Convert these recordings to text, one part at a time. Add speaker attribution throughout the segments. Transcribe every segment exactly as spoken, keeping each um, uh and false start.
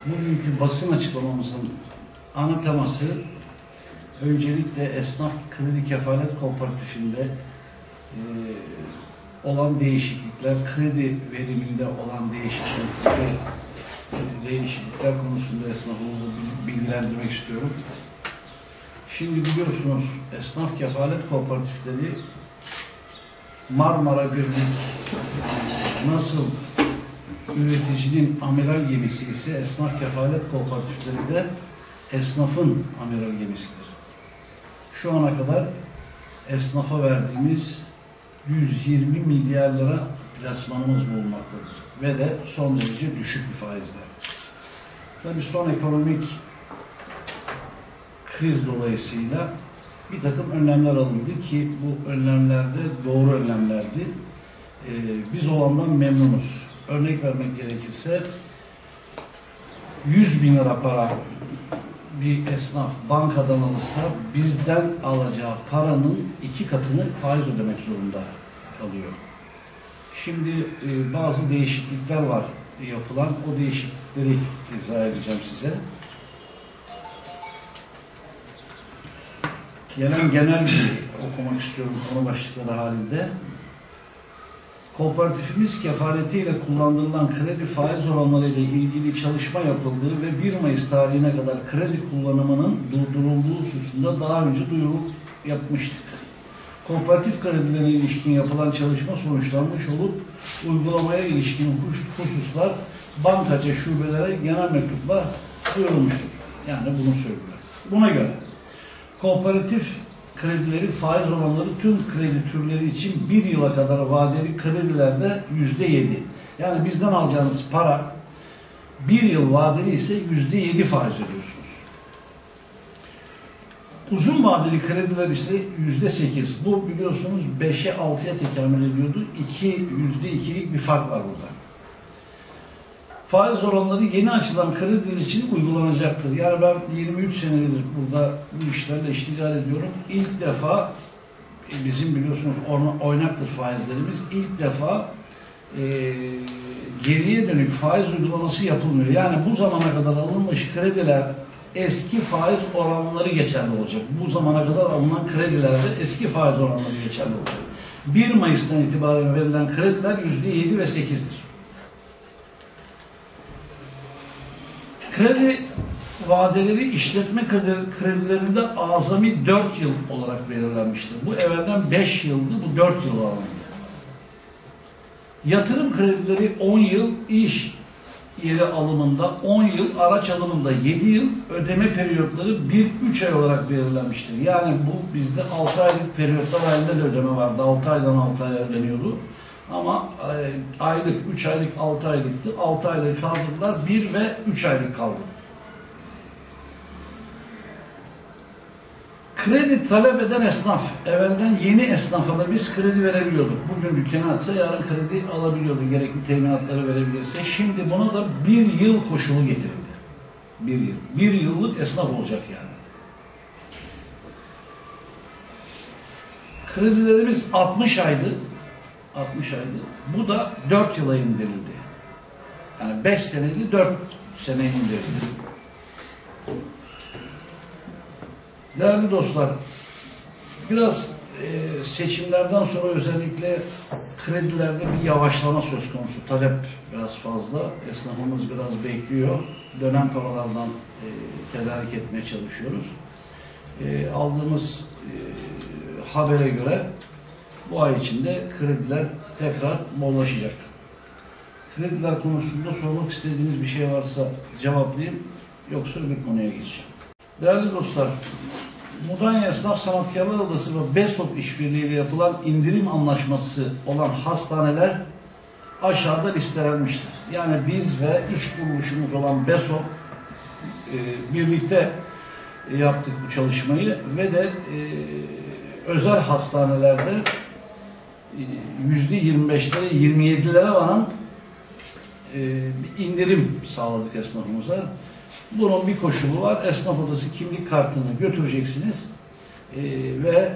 Speaker 1: Bugünkü basın açıklamamızın ana teması öncelikle Esnaf Kredi Kefalet Kooperatifinde e, olan değişiklikler, kredi veriminde olan değişiklikler, e, değişiklikler konusunda esnafımızı bilgilendirmek istiyorum. Şimdi biliyorsunuz Esnaf Kefalet Kooperatifleri Marmara Birlik nasıl üreticinin amiral gemisi ise Esnaf Kefalet Kooperatifleri de esnafın amiral gemisidir. Şu ana kadar esnafa verdiğimiz yüz yirmi milyar lira plasmanımız bulunmaktadır. Ve de son derece düşük bir faizle. Tabii son ekonomik kriz dolayısıyla bir takım önlemler alındı ki bu önlemlerde doğru önlemlerdi. Ee, biz olandan memnunuz. Örnek vermek gerekirse yüz bin lira para bir esnaf bankadan alırsa bizden alacağı paranın iki katını faiz ödemek zorunda kalıyor. Şimdi e, bazı değişiklikler var yapılan. O değişiklikleri izah edeceğim size. Gelen genel bilgi okumak istiyorum konu başlıkları halinde. Kooperatifimiz kefaletiyle kullandırılan kredi faiz oranları ile ilgili çalışma yapıldığı ve bir Mayıs tarihine kadar kredi kullanımının durdurulduğu hususunda daha önce duyuru yapmıştık. Kooperatif kredilerine ilişkin yapılan çalışma sonuçlanmış olup uygulamaya ilişkin hususlar bankacı şubelere genel mektupla duyurulmuştur. Yani bunu söylüyor. Buna göre kooperatif kredileri faiz oranları tüm kredi türleri için bir yıla kadar vadeli kredilerde yüzde yedi. Yani bizden alacağınız para bir yıl vadeli ise yüzde yedi faiz ödüyorsunuz. Uzun vadeli krediler ise yüzde sekiz. Bu biliyorsunuz beşe altıya tekamül ediyordu. iki, yüzde ikilik bir fark var burada. Faiz oranları yeni açılan krediler için uygulanacaktır. Yani ben yirmi üç senedir burada bu işlerle iştigal ediyorum. İlk defa bizim biliyorsunuz oynaktır faizlerimiz. İlk defa e, geriye dönük faiz uygulaması yapılmıyor. Yani bu zamana kadar alınmış krediler eski faiz oranları geçerli olacak. Bu zamana kadar alınan kredilerde eski faiz oranları geçerli olacak. bir Mayıs'tan itibaren verilen krediler yüzde yedi ve sekizdir. Kredi vadeleri işletme kredilerinde azami dört yıl olarak belirlenmiştir. Bu evvelden beş yıldı, bu dört yıl alındı. Yatırım kredileri on yıl, iş yeri alımında on yıl, araç alımında yedi yıl, ödeme periyotları bir üç ay olarak belirlenmiştir. Yani bu bizde altı aylık periyotlar halinde de ödeme vardı. altı aydan altı aya ödeniyordu. Ama aylık, üç aylık, altı aylıktı. altı aylık kaldırdılar, bir ve üç aylık kaldı. Kredi talep eden esnaf, evvelden yeni esnafa da biz kredi verebiliyorduk. Bugün dükkanı açsa yarın kredi alabiliyordu, gerekli teminatları verebilirse. Şimdi buna da bir yıl koşulu getirildi. Bir yıl. Bir yıllık esnaf olacak yani. Kredilerimiz altmış aydı. altmış aydı. Bu da dört yıla indirildi. Yani beş seneydi, dört sene indirildi. Değerli dostlar, biraz e, seçimlerden sonra özellikle kredilerde bir yavaşlama söz konusu. Talep biraz fazla, esnafımız biraz bekliyor. Dönem paralardan e, tedarik etmeye çalışıyoruz. E, aldığımız e, habere göre bu ay içinde krediler tekrar bollaşacak. Krediler konusunda sormak istediğiniz bir şey varsa cevaplayayım, yoksa bir konuya geçeceğim. Değerli dostlar, Mudanya Esnaf Sanatkarlar Odası ve BESOP işbirliğiyle yapılan indirim anlaşması olan hastaneler aşağıda listelenmiştir. Yani biz ve üst kuruluşumuz olan BESOP e, birlikte yaptık bu çalışmayı ve de e, özel hastanelerde yüzde yirmi beşlere, yirmi yedilere varan e, bir indirim sağladık esnafımıza. Bunun bir koşulu var. Esnaf odası kimlik kartını götüreceksiniz e, ve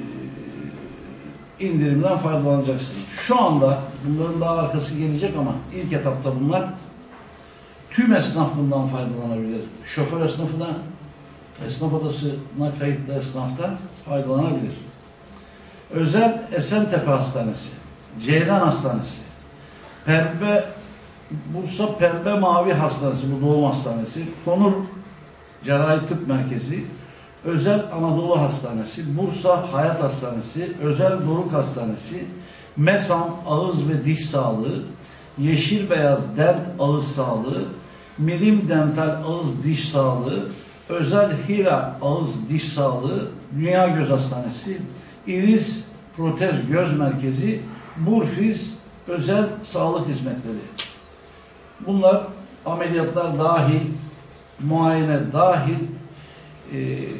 Speaker 1: e, indirimden faydalanacaksınız. Şu anda bunların daha arkası gelecek ama ilk etapta bunlar Tüm esnaf bundan faydalanabilir. Şoför esnafı da, esnaf odasına kayıtlı esnaf da faydalanabilir. Özel Esentepe Hastanesi, Ceylan Hastanesi, Pembe, Bursa Pembe Mavi Hastanesi, bu doğum hastanesi, Konur Cerrahi Tıp Merkezi, Özel Anadolu Hastanesi, Bursa Hayat Hastanesi, Özel Doruk Hastanesi, MESAM Ağız ve Diş Sağlığı, Yeşil Beyaz Dent Ağız Sağlığı, Milim Dental Ağız Diş Sağlığı, Özel Hira Ağız Diş Sağlığı, Dünya Göz Hastanesi, İris Protez Göz Merkezi, Burfiz Özel Sağlık Hizmetleri. Bunlar ameliyatlar dahil, muayene dahil, e,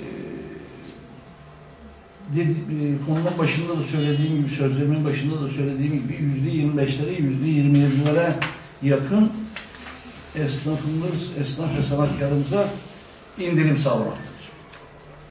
Speaker 1: dedi, e, konunun başında da söylediğim gibi, sözlerimin başında da söylediğim gibi yüzde yirmi beşlere, yüzde yirmi yedilere yakın esnafımız, esnaf ve sanatkarımıza indirim sağlamak.